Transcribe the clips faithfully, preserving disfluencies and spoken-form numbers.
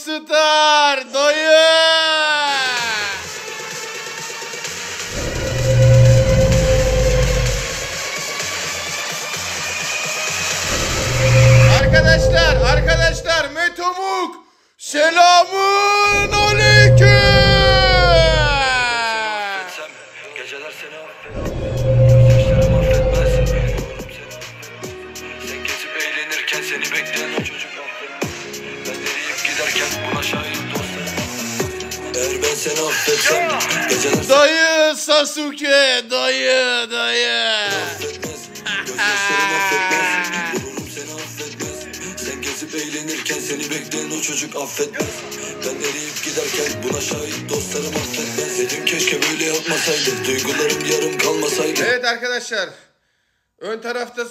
Rockstar dayı. Arkadaşlar, arkadaşlar Metomuk selamun aleyküm. Geceler seni affet, gözyaşlarım affetmez. Sen kesip eğlenirken seni bekleyen o çocuk affet. Ben eriyip giderken buna şahit dostlarım. Eğer ben seni affetsem geceler dayı Sasuke dayı dayı affetmez. Gözyaşlarım affetmez. Gururum seni affetmez. Sen kesip eğlenirken seni bekleyen o çocuk affetmez. Ben eriyip giderken buna şahit dostlarım affetmez. Dedim keşke böyle yapmasaydım, duygularım yarım kalmasaydı. Evet arkadaşlar, ön tarafta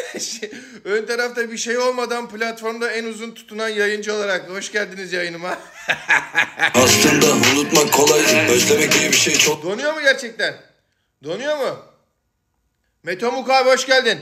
ön tarafta bir şey olmadan platformda en uzun tutunan yayıncı olarak hoş geldiniz yayınıma. Aslında unutmak kolaydı, özlemek diye bir şey çok. Donuyor mu gerçekten? Donuyor mu? Metomuk abi hoş geldin.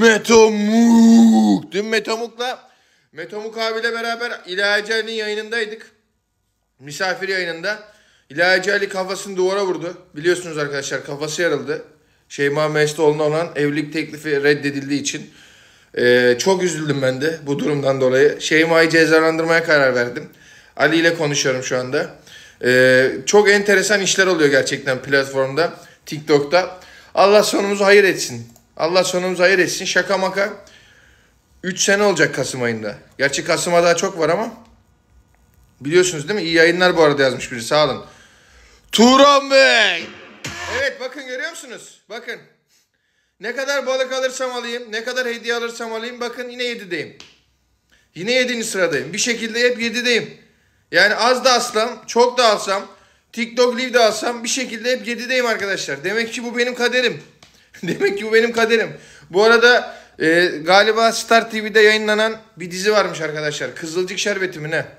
Metomuk. Dün Metomuk'la Metomuk abiyle beraber İlahi Ali'nin yayınındaydık. Misafir yayınında. İlahi Ali kafasını duvara vurdu. Biliyorsunuz arkadaşlar, kafası yarıldı. Şeyma Mesloğlu'na olan evlilik teklifi reddedildiği için. Ee, çok üzüldüm ben de bu durumdan dolayı. Şeyma'yı cezalandırmaya karar verdim. Ali ile konuşuyorum şu anda. Ee, çok enteresan işler oluyor gerçekten platformda, TikTok'ta. Allah sonumuzu hayır etsin. Allah sonumuzu hayır etsin. Şaka maka. üç sene olacak Kasım ayında. Gerçi Kasım'a daha çok var ama. Biliyorsunuz değil mi? İyi yayınlar bu arada yazmış biri. Sağ olun. Turan Bey. Evet bakın, görüyor musunuz? Bakın. Ne kadar balık alırsam alayım, ne kadar hediye alırsam alayım, bakın yine yedideyim. Yine yedinci sıradayım. Bir şekilde hep yedideyim. Yani az da alsam, çok da alsam, TikTok Live de alsam bir şekilde hep yedideyim arkadaşlar. Demek ki bu benim kaderim. Demek ki bu benim kaderim. Bu arada e, galiba Star T V'de yayınlanan bir dizi varmış arkadaşlar. Kızılcık Şerbeti mi ne?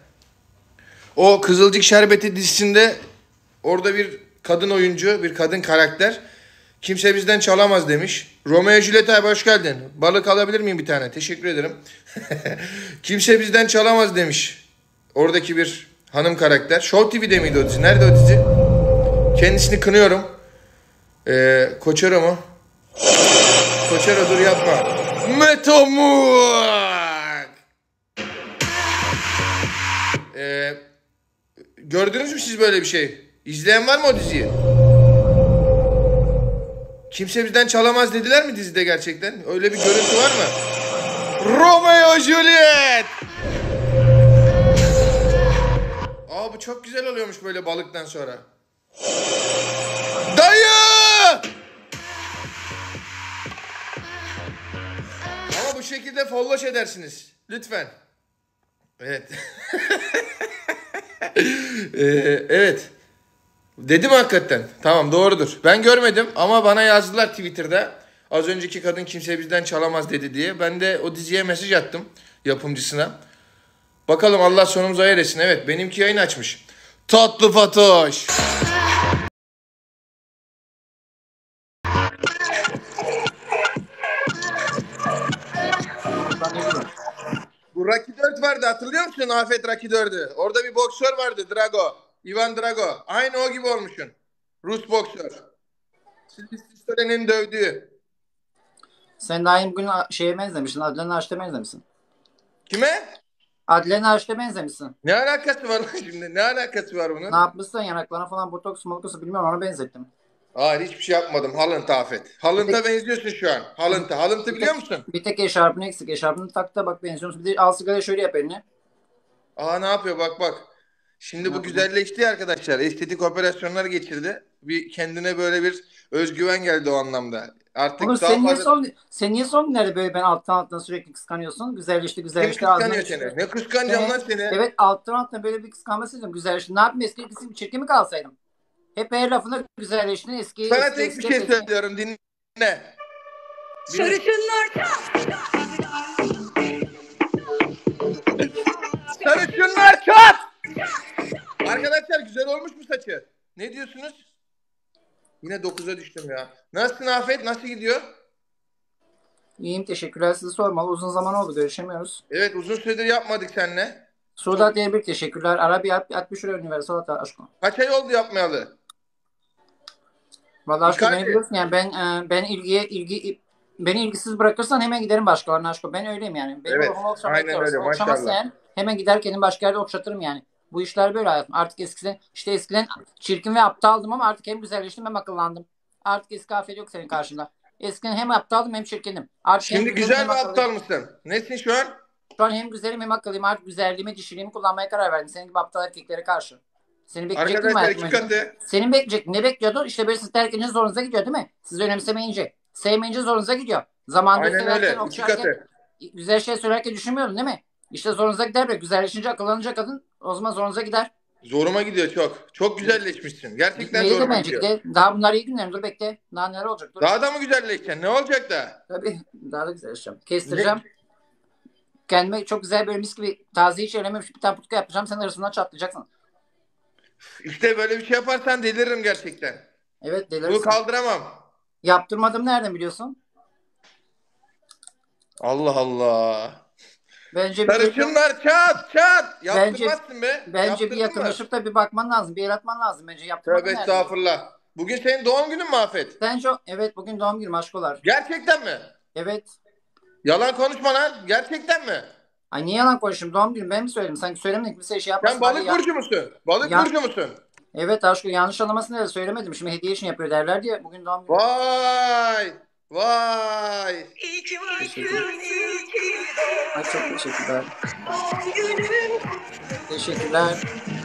O Kızılcık Şerbeti dizisinde orada bir kadın oyuncu, bir kadın karakter kimse bizden çalamaz demiş. Romeo Juliet abi hoş geldin. Balık alabilir miyim bir tane? Teşekkür ederim. Kimse bizden çalamaz demiş. Oradaki bir hanım karakter. Show T V'de miydi o dizi? Nerede o dizi? Kendisini kınıyorum. Ee, Koçero mu? Koçero dur yapma. Metomuk! Ee, gördünüz mü siz böyle bir şey? İzleyen var mı o diziyi? Kimse bizden çalamaz dediler mi dizide gerçekten? Öyle bir görüntü var mı? Romeo Juliet! Aa bu çok güzel oluyormuş böyle balıktan sonra. Dayı! Ama bu şekilde folloş edersiniz. Lütfen. Evet. ee, evet. Dedim hakikaten. Tamam doğrudur. Ben görmedim ama bana yazdılar Twitter'da. Az önceki kadın kimse bizden çalamaz dedi diye. Ben de o diziye mesaj attım yapımcısına. Bakalım Allah sonumuzu hayır etsin. Evet benimki yayın açmış. Tatlı Fatoş. Bu Rocky dört vardı, hatırlıyor musun Afet Rocky dördü? Orada bir boksör vardı, Drago. Ivan Drago. Aynı o gibi olmuşsun. Rus boksör. Sylvester'in dövdüğü. Sen de aynı bugün şeye benzemişsin. Adile Naşit'e benzemişsin. Kime? Adile Naşit'e benzemişsin. Ne alakası var lan şimdi? Ne alakası var bunun? Ne yapmışsın yanaklarına falan botoks moloksu bilmiyorum, ona benzettim. Hayır hiçbir şey yapmadım. Halıntı Afet. Halınt'a benziyorsun şu an. Halıntı. Halıntı biliyor musun? Bir tek eşarpını eksik. Eşarpını tak da bak benziyorsun. Bir de al sigara şöyle yap eline. Aa ne yapıyor bak bak. Şimdi bu güzelleşti arkadaşlar. Estetik operasyonlar geçirdi. Bir kendine böyle bir özgüven geldi o anlamda. Artık Oğlum daha sen niye fazla... son, sen niye son günlerde böyle ben alttan alttan sürekli kıskanıyorsun? Güzelleşti Kim güzelleşti. kıskanıyor seni? Ne kıskanacağım lan seni? Evet alttan alttan böyle bir kıskanma sezdim. Güzelleşti. Ne yapayım, eski eski çirkin mi kalsaydım? Hep her lafında güzelleştin eski. Sana eski, tek eski, bir şey eski. söylüyorum, dinle. Sarışınlar Sarışınlar çat! Arkadaşlar güzel olmuş mu saçı? Ne diyorsunuz? Yine dokuza düştüm ya. Nasılsın Afet? Nasıl gidiyor? İyiyim teşekkürler, sizi sormalı. Uzun zaman oldu, görüşemiyoruz. Evet uzun süredir yapmadık seninle. Suda diye bir teşekkürler. Ara bir altmış lira universal at aşkım. Kaç ay oldu yapmayalı? Vallahi aşkım beni Icardi. biliyorsun yani ben e, ben ilgiye ilgi beni ilgisiz bırakırsan hemen giderim başkalarına aşkım. Ben öyleyim yani. Benim Evet, ruhumu okşamak aynen öyle, istiyorsun. Okşamazsın maşallah. yani. Hemen gider kendim başka yerde okşatırım yani. Bu işler böyle hayatım. Artık eskiden işte eskiden çirkin ve aptaldım ama artık hem güzelleştim hem akıllandım. Artık eski afet yok senin karşında. Eskiden hem aptaldım hem çirkindim. Artık hem Şimdi güzelim güzel hem mi aptal akıllıyım. mısın? Nesin şu an? Şu an hem güzelim hem akıllıyım. Artık güzelliğimi, dişiliğimi kullanmaya karar verdim. Senin gibi aptal erkeklere karşı. Seni bekleyecektim mi Arkadaşlar hayatım iki önce? katı. Senin bekleyecektin. Ne bekliyordu? İşte böyle siz terk edince zorunuza gidiyor değil mi? Siz önemsemeyince. Sevmeyince zorunuza gidiyor. Zamanında Aynen severken, öyle. iki okşarken, katı. güzel şey söylerken düşünmüyordun değil mi? İşte zorunuza gider böyle. Güzelleşince akıllanınca kadın o zaman zorunuza gider. Zoruma gidiyor çok. Çok güzelleşmişsin. Gerçekten Gitmeyi de zoruma bence gidiyor. gider. Daha bunlar iyi günler. Dur bekle. Daha neler olacak? Dur. Daha da mı güzelleşeceksin? Ne olacak da? Tabii. Daha da güzelleşeceğim. Kestireceğim. Kendime çok güzel böyle mis gibi taze hiç elememiş bir tane putka yapacağım. Sen arasından çatlayacaksın. İşte böyle bir şey yaparsan deliririm gerçekten. Evet Bunu delirirsin. kaldıramam. Yaptırmadım nereden biliyorsun? Allah Allah. Bence bir Sarışınlar çat çat. Bence- Yaptırmazsın be. Bence bir Yaptırdın mı? yakınlaşıp da bir bakman lazım. Bir el atman lazım bence. Yaptırmadın Tövbe nereden? estağfurullah. Bugün senin doğum günün mü Afet? Sen çok... Evet bugün doğum günüm aşkolar. Gerçekten mi? Evet. Yalan konuşma lan. Gerçekten mi? Ay niye yalan konuşayım? Doğum günüm ben mi söyledim? Sanki söylemedik bir şey yapmasın. Sen balık Hadi ya. burcu musun? Balık Ya- burcu musun? Evet aşkım yanlış anlamasın diye söylemedim. Şimdi hediye için yapıyor derler diye. Bugün doğum günüm. Vay. Vay. Ay çok teşekkürler. Teşekkürler.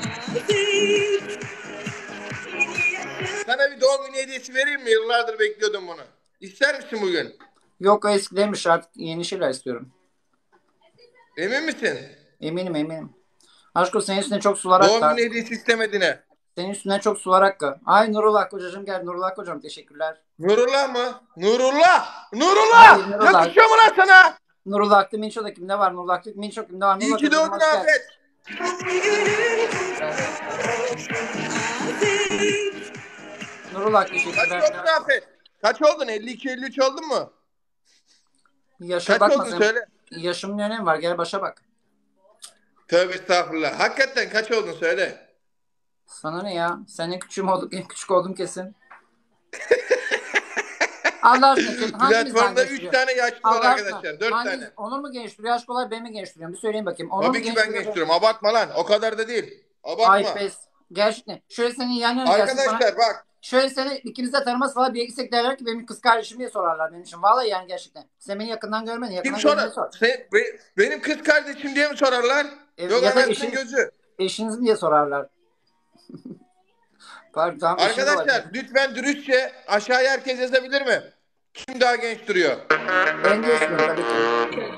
Sana bir doğum günü hediyesi vereyim mi? Yıllardır bekliyordum bunu. İster misin bugün? Yok o eskidemiş artık yeni şeyler istiyorum. Emin misin? Eminim eminim. Aşkım senin üstüne çok sular Doğum aktı. günü hediyesi istemediğine. Senin üstüne çok sular aktı. Ay Nurullah kocacığım gel. Nurullah kocam teşekkürler. Nurullah mı? Nurullah! Nurullah! Hayır, Nurullah. Yakışıyor mu lan sana? Nurullah Aklı Minço'da kimde var? Nurullah Aklı Minço kimde var? İyi Nurullah ki kocacığım, doğdun hoş geldin. Afet. Nurullah Kaç teşekkürler. oldun Afet? Kaç oldun? elli iki elli üç oldun mu? Yaşa Kaç bakma oldun sen. söyle. Yaşımın önemi var. Gel başa bak. Tövbe estağfurullah. Hakikaten kaç oldun söyle. Sana ne ya? Sen en küçüğüm olduk. En küçük oldum kesin. Allah aşkına. Hangimiz Platformda genç üç duruyor? tane yaşlı var Allah aşkına. arkadaşlar. dört Hangimiz- tane. Onur mu genç duruyor? Aşkolar ben mi genç duruyorum? Bir söyleyin bakayım. Onur mu Tabii ki genç ben duruyor? genç duruyorum. Abartma lan. O kadar da değil. Abartma. Ay pes. Gerçekten. Şöyle seni yan yana gelsin bana. Arkadaşlar bak. Şöyle seni ikimiz de tanımaz falan bir gitsek derler ki benim kız kardeşim diye sorarlar benim için. Vallahi yani gerçekten. Sen beni yakından görmedin. Kim Yakından sorar? görmedin sor. Sen, be- benim kız kardeşim diye mi sorarlar? Evet, Yok ya da anasının eşin- gözü. Eşiniz mi diye sorarlar. Pardon tamam eşiniz Arkadaşlar olabilir. lütfen dürüstçe aşağıya herkes yazabilir mi? Kim daha genç duruyor? Ben de istiyorum tabii ki.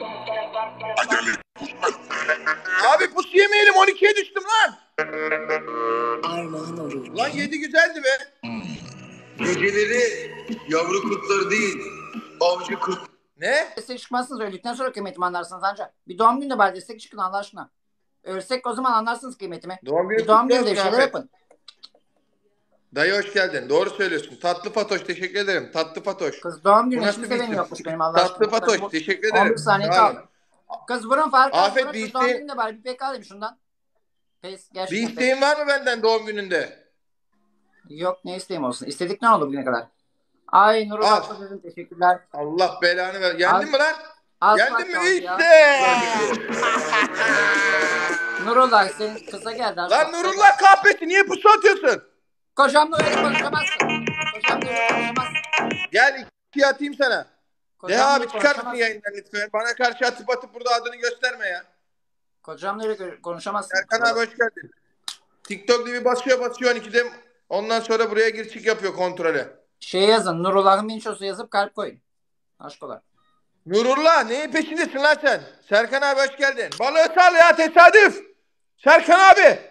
Abi pus yemeyelim on ikiye düştüm lan. Armağan olur. Lan yedi güzeldi be. Geceleri yavru kurtlar değil, avcı kurt. Ne? Destek çıkmazsınız öldükten sonra kıymetimi anlarsınız ancak. Bir doğum günü de bari destek çıkın Allah aşkına. Ölsek o zaman anlarsınız kıymetimi. Doğum günü Bir doğum kutlu günü de bir olsun şeyler Ahmet. yapın. Dayı hoş geldin. Doğru söylüyorsun. Tatlı Fatoş teşekkür ederim. Tatlı Fatoş. Kız doğum günü Bu nasıl hiçbir bir sevenim isim? yokmuş benim Allah aşkına. Tatlı Fatoş Bu- teşekkür on ederim. bir saniye Sağ olun. kaldı. Kız vurun Faruk. Afet, Afet bir bir doğum isteğin- günü de bari bir pek alayım şundan. Pes Bir gerçekten. pes. isteğin var mı benden doğum gününde? Yok ne isteğim olsun. İstedik ne oldu bugüne kadar? Ay Nurullah Al. Kocacığım teşekkürler. Allah belanı ver. Yendin Az- mi lan? Az Yendin fark mi? kaldı ya. İşte. Nurullah senin kıza geldi. az Lan fark. Nurullah kahpesi niye pusu atıyorsun? Kocamla öyle konuşamazsın. Kocamla öyle konuşamazsın. Gel ikiye atayım sana. De Kocamla abi öyle çıkar mısın konuşamazsın. yayından lütfen? Bana karşı atıp atıp burada adını gösterme ya. Kocamla öyle gö- konuşamazsın. Erkan abi hoş geldin. TikTok gibi basıyor basıyor on ikide. Ondan sonra buraya gir çık yapıyor kontrole. Şey yazın. Nurullah'ın minçosu yazıp kalp koyun. Aşk olar. Nurullah neyin peşindesin lan sen? Serkan abi hoş geldin. Balığı sal ya tesadüf. Serkan abi.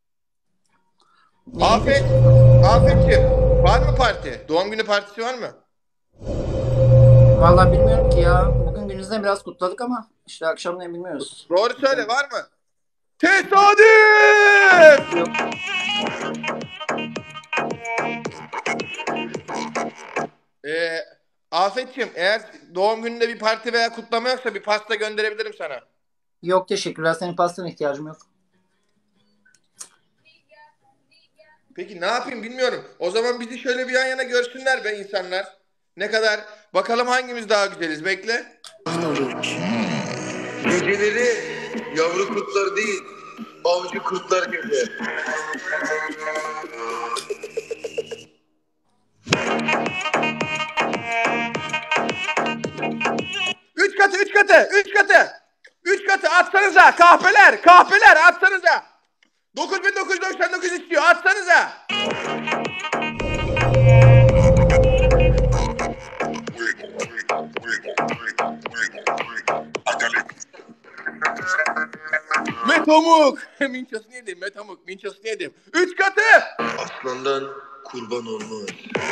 Afet. Afetciğim. Var mı parti? Doğum günü partisi var mı? Vallahi bilmiyorum ki ya. Bugün gününüzden biraz kutladık ama işte akşamleyin bilmiyoruz. Doğru söyle var mı? Tesadüf. Yok. Ee, Afetciğim eğer doğum gününde bir parti veya kutlama yoksa bir pasta gönderebilirim sana. Yok teşekkürler. Senin pastana ihtiyacım yok. Peki ne yapayım bilmiyorum. O zaman bizi şöyle bir yan yana görsünler be insanlar. Ne kadar? Bakalım hangimiz daha güzeliz. Bekle. Geceleri yavru kurtlar değil, avcı kurtlar gezer. Üç katı, üç katı, üç katı. Üç katı atsanıza kahpeler, kahpeler atsanıza. dokuz bin dokuz yüz doksan dokuz istiyor, atsanıza. Metomuk. Minçasını yedim, metomuk, minçasını yedim. Üç katı. Aslandan kurban olmaz.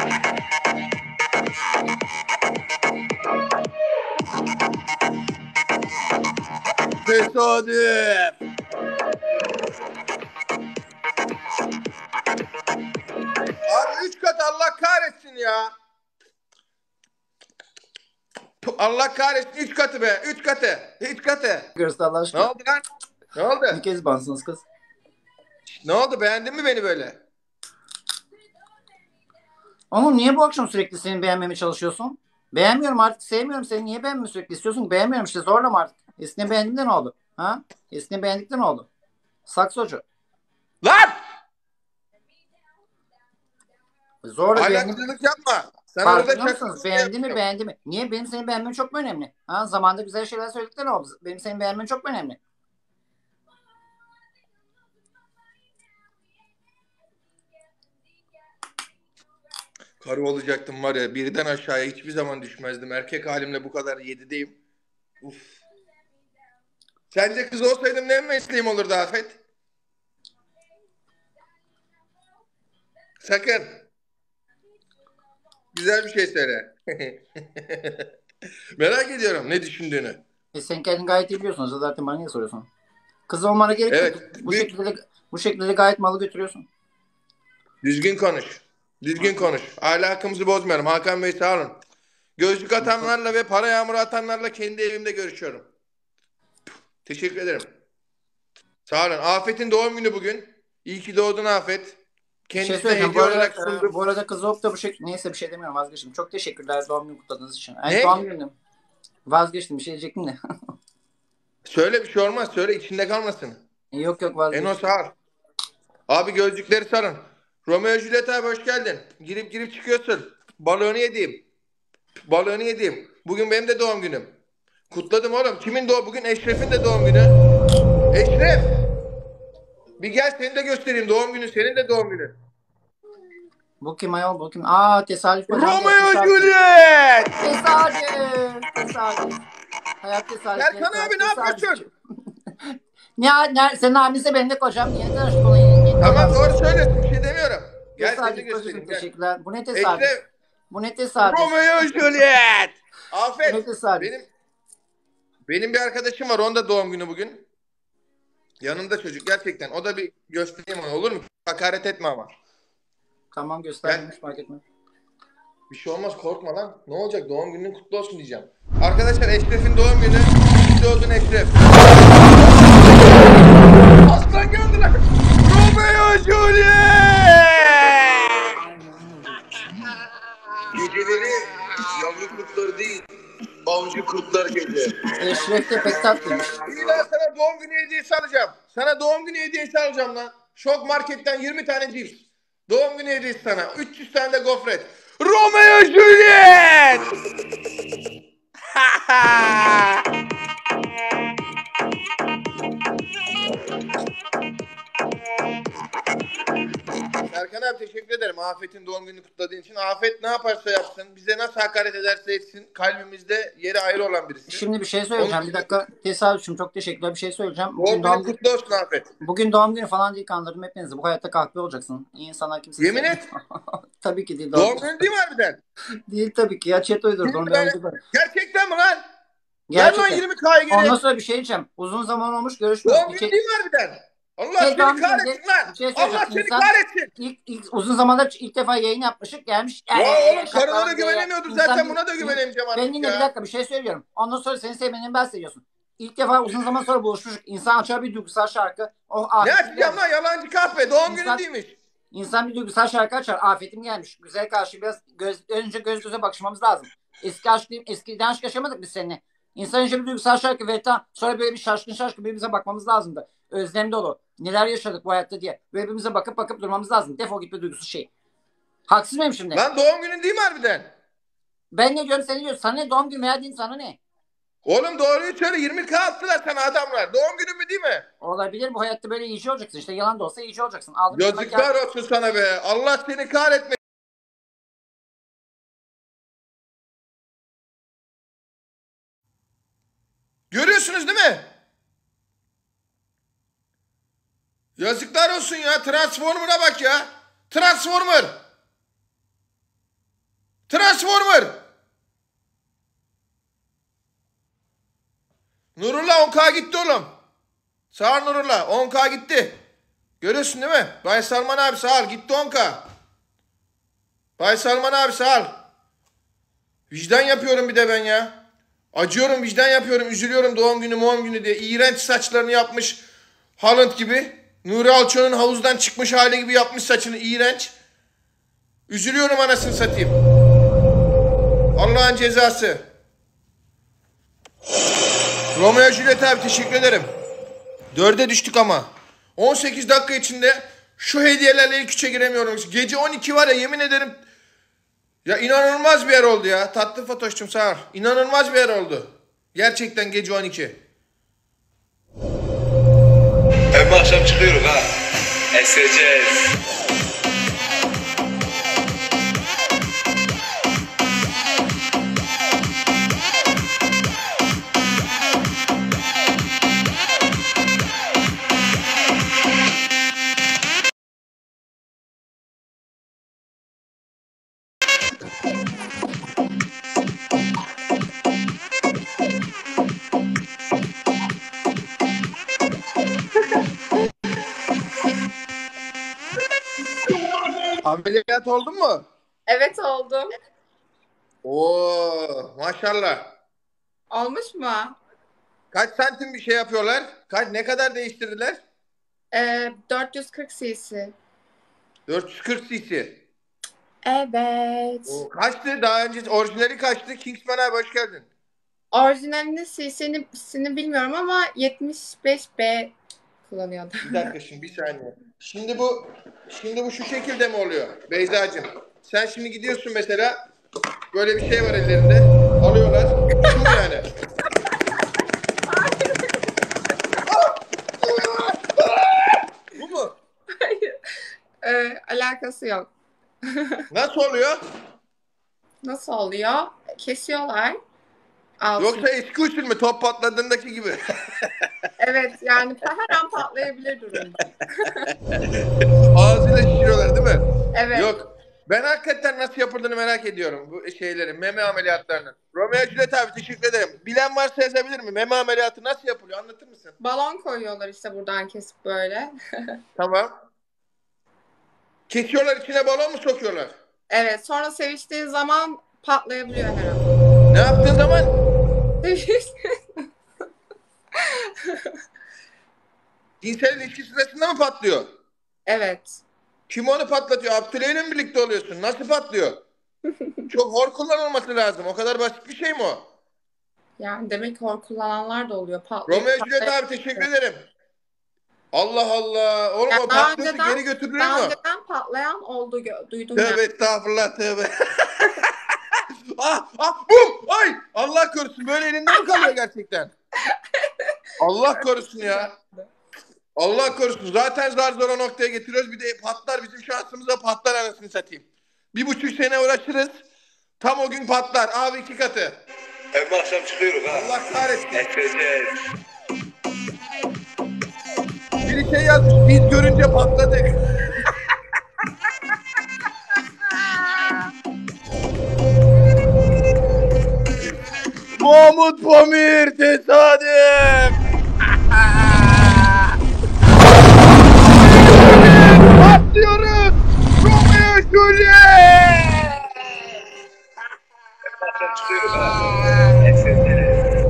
Tesadüf. Abi üç kat Allah kahretsin ya. Allah kahretsin üç katı be. Üç katı. Üç katı. Görürsün Allah Ne aşkına. oldu lan? Ne oldu? Bir kez bansınız kız. Ne oldu? Beğendin mi beni böyle? Ama niye bu akşam sürekli seni beğenmemeye çalışıyorsun? Beğenmiyorum artık, sevmiyorum seni. Niye beğenmemi sürekli istiyorsun? Beğenmiyorum işte, zorlama artık. Eskiden beğendiğinde ne oldu? Ha? Eskiden beğendikten ne oldu? Saksocu. Lan! Zorla beğendim. Ahlaksızlık yapma. Sen orada Farkında mısınız? şakasını Beğendi mi yapıyorsun. beğendi mi? Niye? Benim seni beğenmem çok mu önemli? Ha? Zamanında güzel şeyler söyledikleri oldu. Benim seni beğenmem çok mu önemli? Karı olacaktım var ya, birden aşağıya hiçbir zaman düşmezdim. Erkek halimle bu kadar yedideyim. Uf. Sence kız olsaydım ne mesleğim olurdu Afet? Sakın. Güzel bir şey söyle. Merak ediyorum ne düşündüğünü. E sen kendin gayet iyi biliyorsun. Zaten bana niye soruyorsun? Kız olmana gerek Evet, yok. Bu büyük- şekilde de, bu şekilde de gayet malı götürüyorsun. Düzgün konuş. Düzgün konuş. Ahlakımızı bozmayalım. Hakan Bey sağ olun. Gözlük atanlarla ve para yağmuru atanlarla kendi evimde görüşüyorum. Teşekkür ederim. Sağ olun. Afet'in doğum günü bugün. İyi ki doğdun Afet. Bir şey Kendisine söyleyeceğim. Bu hediye arada, olarak e, sundum. bu arada kız olup da bu şekilde neyse bir şey demiyorum, vazgeçtim. Çok teşekkürler doğum günü kutladığınız için. Yani Ne? doğum günüm. Vazgeçtim, bir şey diyecektim de. Söyle bir şey olmaz. Söyle içinde kalmasın. yok yok vazgeçtim. Eno sağ ol. Abi gözlükleri sarın. Romeo Juliet abi hoş geldin. Girip girip çıkıyorsun. Balığını yediğim. Balığını yediğim. Bugün benim de doğum günüm. Kutladım oğlum. Kimin doğum? Bugün Eşref'in de doğum günü. Eşref. Bir gel seni de göstereyim. Doğum günü. Senin de doğum günü. Bu kim ayol, bu kim? Aa tesadüf. Romeo Juliet. Tesadüf. Tesadüf. Hayat tesadüf. Serkan abi ne yapıyorsun? Ne, ne, senin abinse benim de kocam. Yeni tanıştık ona. Yeni, yeni Tamam tanıştık. doğru söylüyorsun. Bir şey demiyorum. Gel seni de Tesadüf, göstereyim. kocacığım, Gel. teşekkürler. Bu ne tesadüf? Eşref. Bu ne tesadüf? Romeo Juliet. Afet. Ne tesadüf? Benim benim bir arkadaşım var. Onun da doğum günü bugün. Yanında çocuk gerçekten. O da bir göstereyim ona olur mu? Hakaret etme ama. Tamam gösterdim, hiç fark etmez. Bir şey olmaz korkma lan. Ne olacak? Doğum günün kutlu olsun diyeceğim. Arkadaşlar Eşref'in doğum günü. İyi ki doğdun Eşref. Aslan geldi lan. Romeo Juliet. Geceleri yavru kurtlar değil, avcı kurtlar gece. Eşref de pek tatlıymış. İyi lan sana doğum günü hediyesi alacağım. Sana doğum günü hediyesi alacağım lan. Şok Market'ten yirmi tane cips. Doğum günü hediyesi sana. üç yüz tane de gofret. Romeo Juliet! Serkan abi teşekkür ederim. Afet'in doğum gününü kutladığın için. Afet ne yaparsa yapsın, bize nasıl hakaret ederse etsin, kalbimizde yeri ayrı olan birisi. Şimdi bir şey söyleyeceğim. Onun- Bir dakika. Tesadüfüm, çok teşekkürler. Bir şey söyleyeceğim. Doğum Bugün doğum, günün kutlu olsun Afet. bugün doğum günü falan değil, kandırdım hepinizi. Bu hayatta kahpe olacaksın. İyi insanlar kimse Yemin sevmiyor. et. Tabii ki değil. Doğum günü değil mi harbiden? Değil tabii ki. Ya chat uydurdu. Onu Ben- ben uydurdum. Gerçekten mi lan? Ver lan Gerçekten. yirmi kayı geri. Ondan sonra bir şey diyeceğim. Uzun zaman olmuş görüşmüyoruz. Doğum Bir günü şey, değil mi harbiden? Allah Şey, seni doğum günü kahretsin değil. lan. Bir şey söyleyeceğim. Allah seni İnsan- kahretsin. ilk, ilk uzun zamandır ilk defa yayın yapmışık. Gelmiş. Ya Ee, oğlum şakalar karılara diye. güvenemiyordum İnsan zaten bir- buna da güvenemeyeceğim Ben artık yine bir ya. dakika bir şey söylüyorum. Ondan sonra seni sevmediğini bahsediyorsun. İlk defa uzun zaman sonra buluşmuşuk. İnsan açar bir duygusal şarkı. O Ne açacağım lan yalancı kahpe doğum günü İnsan- değilmiş. İnsan bir duygusal şarkı açar. Afetim gelmiş. Güzel karşı biraz göz, önce göz göze bakışmamız lazım. Eski aşk değil, eskiden aşk yaşamadık biz seninle. İnsan önce bir duygusal şarkı ve tam sonra böyle bir şaşkın şaşkın birbirimize bakmamız lazımdı. Özlem dolu. Neler yaşadık bu hayatta diye. Böyle birbirimize bakıp bakıp durmamız lazım. Defol gitme duygusu şey. Haksız mıyım şimdi? Lan doğum günün değil mi harbiden? Ben ne diyorum sen ne diyorsun? Sana ne doğum günü veya değil sana ne? Oğlum doğruyu söyle, yirmi K attılar sana adamlar. Doğum günün mü değil mi? Olabilir, bu hayatta böyle iyice olacaksın. İşte yalan da olsa iyice olacaksın. Aldım Yazıklar olsun sana be. Allah seni kahretmesin. Görüyorsunuz değil mi? Yazıklar olsun ya. Transformer'a bak ya. Transformer. Transformer. Nurullah on K gitti oğlum. Sağ ol Nurullah. on K gitti. Görüyorsun değil mi? Bay Salman abi sağ ol. Gitti on K. Bay Salman abi sağ ol. Vicdan yapıyorum bir de ben ya. Acıyorum, vicdan yapıyorum. Üzülüyorum doğum günü doğum günü diye. İğrenç saçlarını yapmış. Haaland gibi. Nuri Alço'nun havuzdan çıkmış hali gibi yapmış saçını. İğrenç. Üzülüyorum anasını satayım. Allah'ın cezası. Romeo Juliet abi teşekkür ederim. Dörde düştük ama. on sekiz dakika içinde şu hediyelerle ilk üçe giremiyorum. Gece on iki var ya, yemin ederim. Ya inanılmaz bir yer oldu ya. Tatlı Fatoş'cum sağ ol. İnanılmaz bir yer oldu. Gerçekten gece on iki. Hem akşam çıkıyoruz ha. Eseceğiz. Ameliyat oldun mu? Evet oldum. Oo maşallah. Olmuş mu? Kaç santim bir şey yapıyorlar? Kaç, ne kadar değiştirdiler? Ee, dört yüz kırk cc. dört yüz kırk cc. Evet. O kaçtı? Daha önce orijinali kaçtı? Kingsman abi hoş geldin. Orijinalinde cc'sini bilmiyorum ama yetmiş beş B kullanıyordu. Bir dakika şimdi bir saniye. Şimdi bu şimdi bu şu şekilde mi oluyor Beyza'cığım? Sen şimdi gidiyorsun mesela, böyle bir şey var ellerinde. Alıyorlar. Şu mu yani? Bu mu? Hayır. Ee, alakası yok. Nasıl oluyor? Nasıl oluyor? Kesiyorlar. Altını. Yoksa eski usul mü? Top patladığındaki gibi. Evet yani her an patlayabilir durumda. Ağzıyla şişiriyorlar değil mi? Evet. Yok. Ben hakikaten nasıl yapıldığını merak ediyorum bu şeylerin, meme ameliyatlarının. Romeo Juliet abi teşekkür ederim. Bilen varsa yazabilir mi? Meme ameliyatı nasıl yapılıyor? Anlatır mısın? Balon koyuyorlar işte buradan kesip böyle. Tamam. Kesiyorlar, içine balon mu sokuyorlar? Evet, sonra seviştiği zaman patlayabiliyor her an. Ne yaptığın zaman? Cinsel ilişki sırasında mı patlıyor? Evet. Kim onu patlatıyor? Abdüley'le mi birlikte oluyorsun? Nasıl patlıyor? Çok hor kullanılması lazım. O kadar basit bir şey mi o? Yani demek ki hor kullananlar da oluyor. Patlıyor. Romeo Juliet abi teşekkür ederim. Allah Allah. Oğlum Yani o daha patlıyorsa önceden- geri götürülür Daha mü? önceden patlayan oldu gö- duydum Tövbe yani. estağfurullah tövbe. ah ah bum ay Allah korusun, böyle elinden mi kalıyor gerçekten? Allah korusun ya. Allah korusun, zaten zar zor o noktaya getiriyoruz, bir de patlar, bizim şansımıza patlar anasını satayım. Bir buçuk sene uğraşırız, tam o gün patlar abi, iki katı. Hem akşam çıkıyoruz ha. Allah kahretsin. Eseceğiz. Biri şey yazmış, biz görünce patladık. Mahmut Pamir tesadüf. Patlıyoruz. Romeo Juliet. Hem akşam çıkıyoruz ha. Eseceğiz.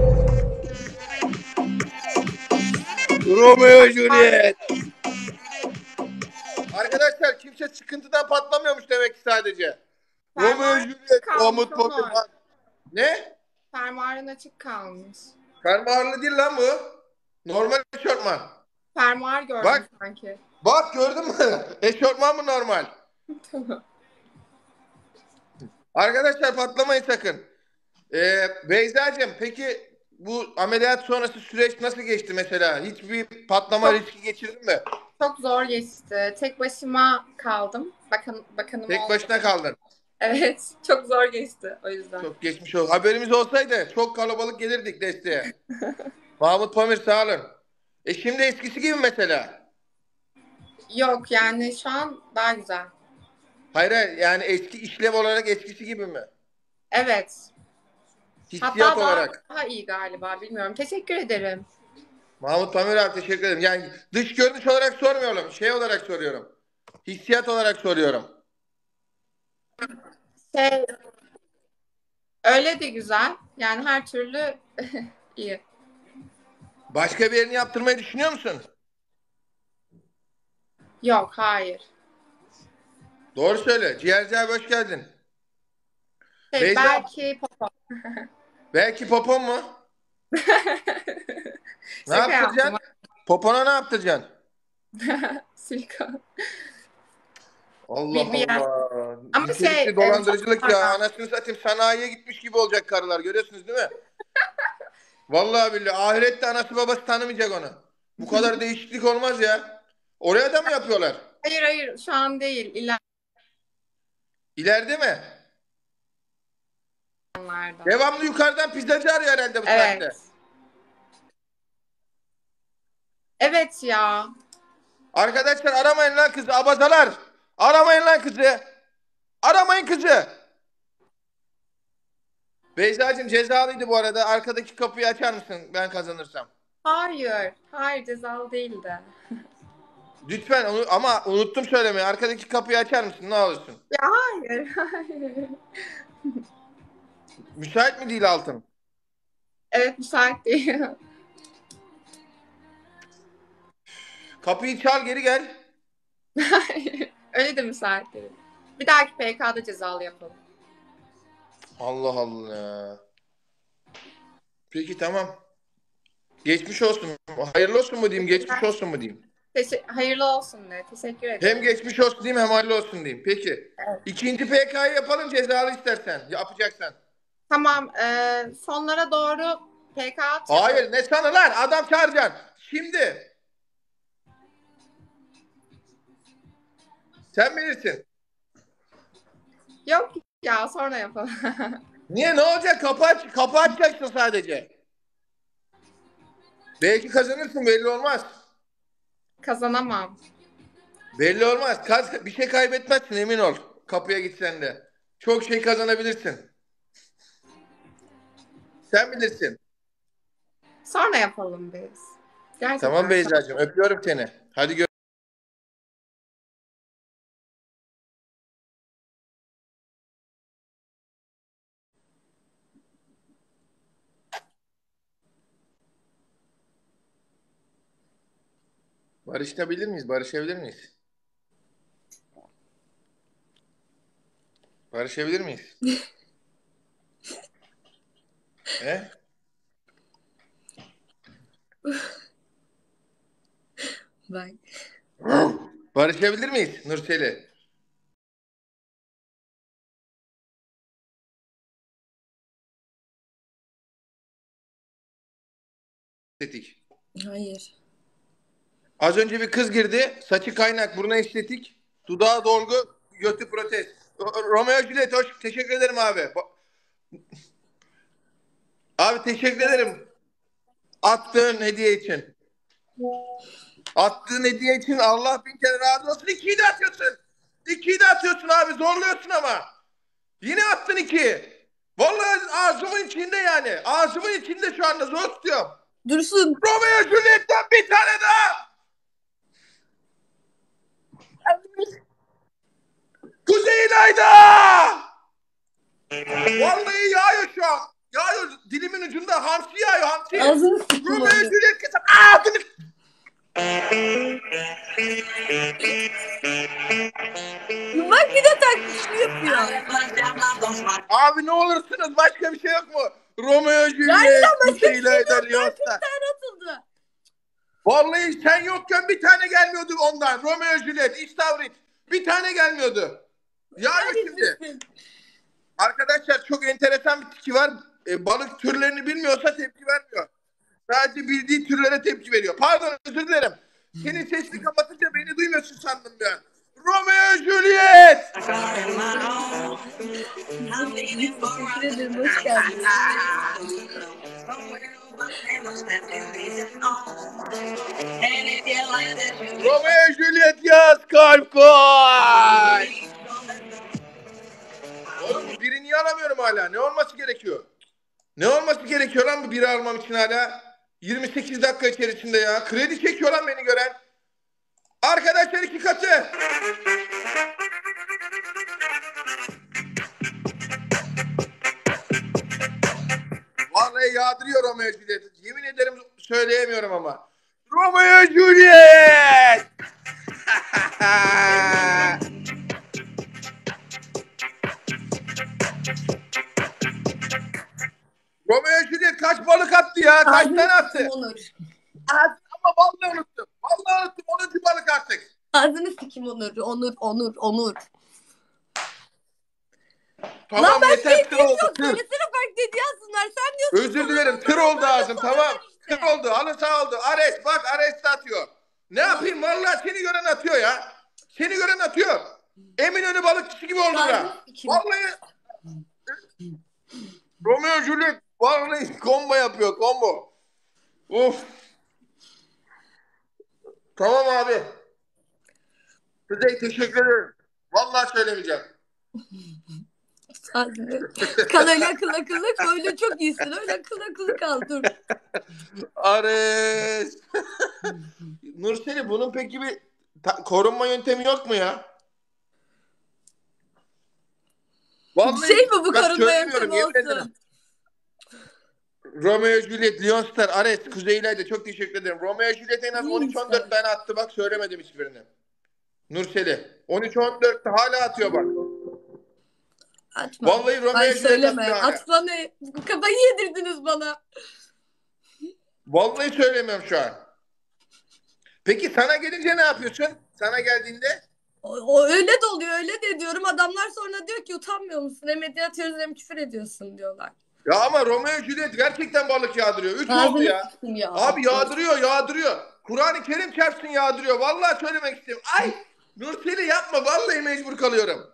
Romeo Juliet. Arkadaşlar kimse sıkıntıdan patlamıyormuş demek ki sadece. Fermuar Romeo Juliet, kalmış, Umut o Pamir. var. Ne? Fermuarın açık kalmış. Fermuarlı değil lan bu. Normal eşortman. Fermuar gördüm Bak. sanki. Bak gördün mü? Eşortman mı normal? Tamam. Arkadaşlar patlamayın sakın. Ee, Beyza'cığım peki bu ameliyat sonrası süreç nasıl geçti mesela? Hiçbir patlama Çok- riski geçirdin mi? Çok zor geçti. Tek başıma kaldım. Bakın, bakanım Tek oldu. başına kaldın. Evet. Çok zor geçti o yüzden. Çok geçmiş olsun. Haberimiz olsaydı çok kalabalık gelirdik desteğe. Mahmut Pamir sağ olun. E şimdi eskisi gibi mesela. Yok yani şu an daha güzel. Hayır hayır, yani eski işlev olarak eskisi gibi mi? Evet. Hissiyat Hatta daha, olarak. daha iyi galiba. Bilmiyorum. Teşekkür ederim. Mahmut Pamir abi teşekkür ederim. Yani dış görünüş olarak sormuyorum. Şey olarak soruyorum. Hissiyat olarak soruyorum. Şey, öyle de güzel. Yani her türlü iyi. Başka bir yerini yaptırmayı düşünüyor musun? Yok, hayır. Doğru söyle. Ciğerci abi hoş geldin. Şey, Beyza- belki popo. Belki popon mu? Ne Şaka yaptıracaksın? yaptım. Popona ne yaptıracaksın? Silikon. Allah Bir- bir yer- Allah. Ama Nitelikli şey, dolandırıcılık e, ya. çok- Anasını satayım sanayiye gitmiş gibi olacak karılar. Görüyorsunuz değil mi? Vallahi billahi. Ahirette anası babası tanımayacak onu. Bu kadar değişiklik olmaz ya. Oraya da mı yapıyorlar? Hayır hayır şu an değil. İleride mi? İlerlerde. Devamlı yukarıdan pizzacı arıyor herhalde bu Evet. saatte. Evet ya. Arkadaşlar aramayın lan kızı abazalar. Aramayın lan kızı. Aramayın kızı. Beyza'cığım cezalıydı bu arada. Arkadaki kapıyı açar mısın ben kazanırsam? Hayır. Hayır cezalı değildi. Lütfen onu, ama unuttum söylemeyi. Arkadaki kapıyı açar mısın ne olursun? Ya hayır. Hayır. Müsait mi değil altın? Evet müsait değil. Kapıyı çal geri gel. Hayır. Öyle de müsait değil. Bir dahaki P K'da cezalı yapalım. Allah Allah. Peki tamam. Geçmiş olsun. Hayırlı olsun mu diyeyim, geçmiş olsun mu diyeyim? Teşe- hayırlı olsun de. Teşekkür ederim. Hem geçmiş olsun diyeyim hem hayırlı olsun diyeyim. Peki. Evet. İkinci P K'yı yapalım cezalı istersen. Yapacaksan. Tamam. E, sonlara doğru P K atacağım. Hayır ne sana lan adam çağıracaksın. Şimdi. Sen bilirsin. Yok ya sonra yapalım. Niye ne olacak? Kapı, aç, kapı açacaksın sadece. Belki kazanırsın belli olmaz. Kazanamam. Belli olmaz. Kaz, bir şey kaybetmezsin emin ol. Kapıya gitsen de. Çok şey kazanabilirsin. Sen bilirsin. Sonra yapalım biz. Gerçekten. Tamam Beyza'cığım öpüyorum seni. Hadi gör. Barışabilir miyiz? Barışabilir miyiz? Barışabilir miyiz? He? Bak. Barışabilir miyiz Nurseli? Estetik. Hayır. Az önce bir kız girdi. Saçı kaynak, burnu estetik, dudağı dolgu, götü protez. O- Romeo Juliet hoş. Teşekkür ederim abi. Ba- Abi teşekkür ederim. Attığın hediye için. Attığın hediye için Allah bin kere razı olsun. İkiyi de atıyorsun. İkiyi de atıyorsun abi. Zorluyorsun ama. Yine attın iki. Vallahi ağzımın içinde yani. Ağzımın içinde şu anda zor tutuyorum. Dursun. Romeo Juliet'ten bir tane daha. Kuzey İlayda! Vallahi yağıyor şu an. Yağıyor. Dilimin ucunda hamsi yağıyor hamsi. Ağzını sıkma. Romeo Juliet keser. Ağzını... Bak bir de taklitini yapıyor. Abi ne olursunuz başka bir şey yok mu? Romeo Juliet. Gerçekten başka bir şey Leyla yok. eder, Ben Yoksa. kırk tane atıldı. Vallahi sen yokken bir tane gelmiyordu ondan. Romeo Juliet, İstavrit. Bir tane gelmiyordu. Yani şimdi. Arkadaşlar çok enteresan bir tiki var. E, balık türlerini bilmiyorsa tepki vermiyor. Sadece bildiği türlere tepki veriyor. Pardon, özür dilerim. Senin sesini kapatınca beni duymuyorsun sandım ben. Romeo Juliet. Teşekkür ederim. Hoş geldin. Romeo Juliet yaz, kalp koy. Oğlum bu biri niye alamıyorum hala? Ne olması gerekiyor? Ne olması gerekiyor lan bu biri almam için hala? yirmi sekiz dakika içerisinde ya. Kredi çekiyor lan beni gören. Arkadaşlar iki katı. Vallahi yağdırıyor Romeo Juliet. Yemin ederim söyleyemiyorum ama. Romeo Juliet. Romeo Juliet kaç balık attı ya? Kaç tane attı? Onur. Ama vallahi unuttum. Vallahi unuttum. onuncu balık artık. Ağzını sikim Onur. Onur, Onur, Onur. Tamam Lan ben yeter, tır dediğim oldu. yok. Tır. Söylesene fark dedi yazsınlar. Sen diyorsun. Özür dilerim, tır oldu ağzım, tamam. Tır oldu, halı sağ oldu. Ares, bak Ares de atıyor. Ne yapayım, vallahi seni gören atıyor ya. Seni gören atıyor. Eminönü balıkçısı gibi oldu da. Vallahi. Romeo Juliet, vallahi combo yapıyor, combo. Uf. Tamam abi. Size teşekkür ederim. Vallahi söylemeyeceğim. Ağzını. Kal öyle akıl akıllı. Öyle çok iyisin. Öyle akıl akıllı kal. Dur. Ares. Nurseli, bunun peki bir ta- korunma yöntemi yok mu ya? Vallahi Şey mi bu bak korunma söylemiyorum, yöntemi yemin olsun? ederim. Romeo Juliet, Leonstar, Ares, Kuzey İlayda çok teşekkür ederim. Romeo Juliet en az on üç on dört tane attı, bak söylemedim hiçbirini. Nurseli on üç on dört hala atıyor bak. Atma. Vallahi Romeo Ay Juliet söyleme. atıyor hala. Atma ne? Kafayı yedirdiniz bana. Vallahi söylemiyorum şu an. Peki sana gelince ne yapıyorsun? Sana geldiğinde? O, o öyle de oluyor. Öyle de diyorum. Adamlar sonra diyor ki utanmıyor musun? Hem hediye atıyoruz hem küfür ediyorsun diyorlar. Ya ama Romeo Juliet gerçekten balık yağdırıyor. Üç oldu Ağzını ya. sıktım ya. Abi yağdırıyor, yağdırıyor. Kur'an-ı Kerim çarpsın yağdırıyor. Vallahi söylemek istiyorum. Ay Nurseli yapma. Vallahi mecbur kalıyorum.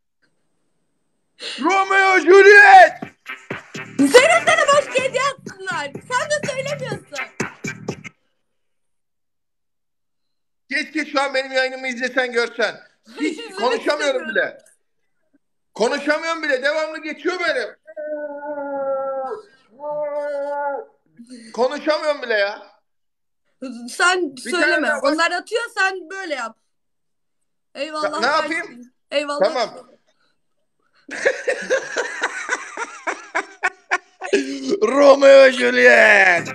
Romeo Juliet. Söylesene başka hediye atsınlar. Sen de söylemiyorsun. Keşke şu an benim yayınımı izlesen görsen. Hiç İzlemek konuşamıyorum istemiyorum. bile. Konuşamıyorum bile. Devamlı geçiyor benim. Konuşamıyorum bile ya. Sen Bir söyleme. tane daha bak. Onlar atıyor sen böyle yap. Eyvallah. Ne dersin. yapayım? Eyvallah. Tamam. Romeo Juliet.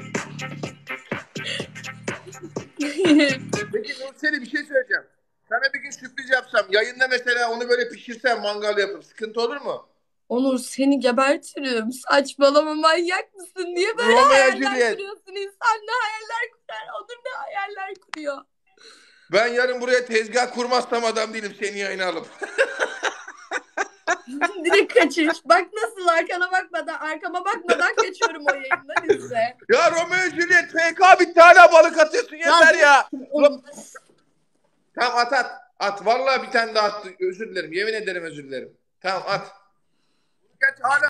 Peki Nurseli bir şey söyleyeceğim. Sana bir gün sürpriz yapsam, yayında mesela onu böyle pişirsem, mangal yapıp sıkıntı olur mu? Onur seni gebertirim. Saçmalama, manyak mısın? Niye böyle Romeo hayaller Juliet. kuruyorsun? İnsan ne hayaller kurar? Onur ne hayaller kuruyor? Ben yarın buraya tezgah kurmazsam adam değilim, seni yayına alıp. Direkt kaçış. Bak nasıl arkana bakmadan, arkama bakmadan kaçıyorum o yayından izle. Ya Romeo Juliet F K bitti, hala balık atıyorsun, yeter ya. Onur. Tamam at at. At. Vallahi bir tane daha attı. Özür dilerim. Yemin ederim özür dilerim. Tamam at. Geç hala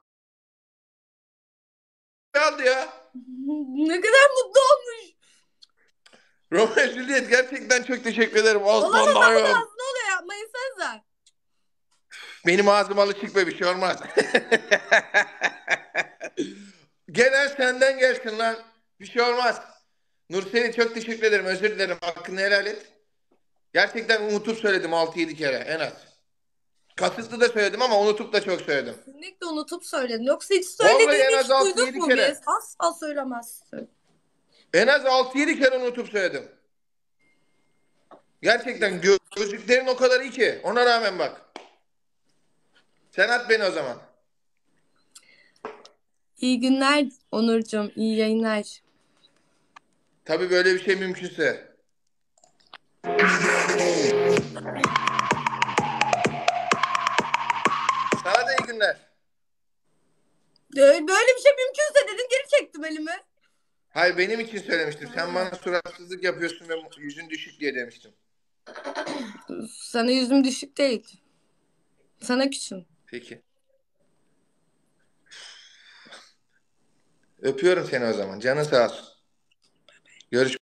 aldı ya. Ne kadar mutlu olmuş. Romeo Juliet gerçekten çok teşekkür ederim. Olan Osman adamın Dayan. ağzına oluyor, yapmayın sen. Benim ağzım alışık be, bir şey olmaz. Gelen senden gelsin lan. Bir şey olmaz. Nurseli çok teşekkür ederim. Özür dilerim. Hakkını helal et. Gerçekten unutup söyledim altı yedi kere en az. Kasıtlı da söyledim ama unutup da çok söyledim. Kesinlikle unutup söyledin. Yoksa hiç Vallahi söylediğini en hiç az altı duyduk yedi mu kere. biz? Asla söylemezsin. En az altı yedi kere unutup söyledim. Gerçekten gö- gözlüklerin o kadar iyi ki. Ona rağmen bak. Sen at beni o zaman. İyi günler Onurcuğum. İyi yayınlar. Tabii böyle bir şey mümkünse. Sana da iyi günler. Böyle bir şey mümkünse dedin, geri çektim elimi. Hayır, benim için söylemiştim. Sen bana suratsızlık yapıyorsun ve yüzün düşük diye demiştim. Sana yüzüm düşük değil. Sana küçüm. Peki. Öpüyorum seni o zaman. Canın sağ olsun. Görüşmek